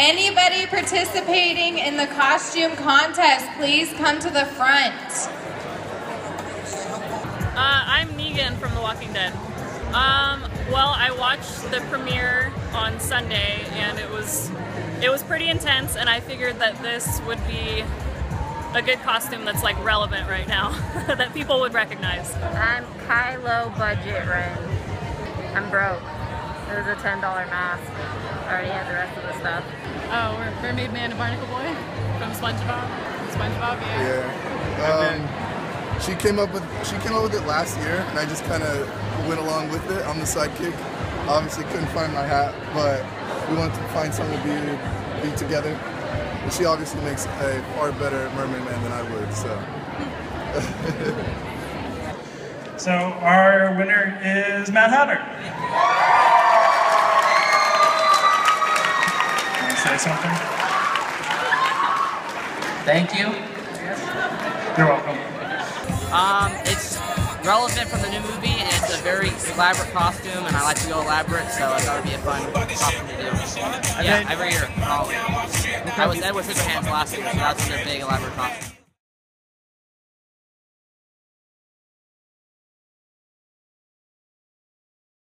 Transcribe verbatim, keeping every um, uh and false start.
Anybody participating in the costume contest, please come to the front. Uh, I'm Negan from The Walking Dead. Um, well, I watched the premiere on Sunday, and it was it was pretty intense, and I figured that this would be a good costume that's like relevant right now, that people would recognize. I'm Kylo Budget Ren. I'm broke. It was a ten dollar mask. I already had the rest of the stuff. Oh, we're Mermaid Man and Barnacle Boy from SpongeBob. SpongeBob, yeah. Yeah. Um, she came up with she came up with it last year, and I just kind of went along with it. I'm the sidekick. Obviously, couldn't find my hat, but we wanted to find something to be be together. And she obviously makes a far better Mermaid Man than I would. So. So our winner is Mad Hatter. Say something? Thank you. You're welcome. Um, it's relevant from the new movie, and it's a very elaborate costume, and I like to go elaborate, so I thought it would be a fun costume to do. Yeah, every year. Always. I was Edward Scissorhands last year, so that's their big elaborate costume.